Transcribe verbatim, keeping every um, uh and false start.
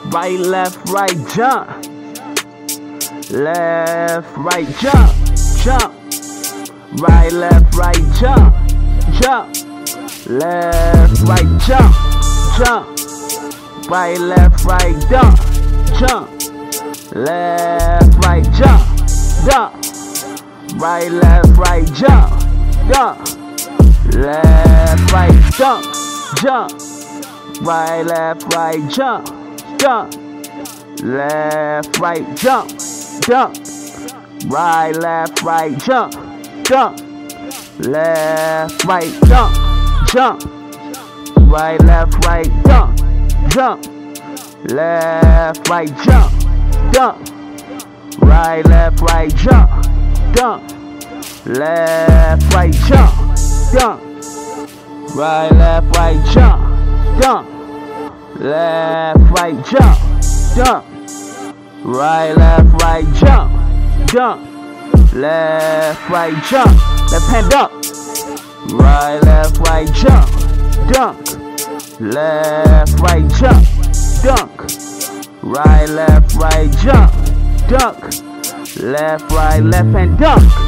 Right, left, right, jump. Left, right, jump. Jump. Right, left, right, jump. Jump. Left, right, jump. Jump. Right, left, right, jump. Jump. Left, right, jump. Jump. Right, left, right, jump. Jump. Left, right, jump. Jump. Right, left, right, jump. Jump. Left, right, jump. Jump. Right, left, right, jump. Jump. Left, right, jump. Jump. Right, left, right, jump. Jump. Left, right, jump. Jump. Right, left, right, jump. Jump. Left, right, jump. Jump. Right, left, right, jump. Jump. Left, right, jump. Jump. Right, left, right, jump. Jump. Left, right, jump. Left hand up. Right, left, right, jump. Dunk. Left, right, jump. Dunk. Right, left, right, jump. Dunk. Left, right, left hand dunk.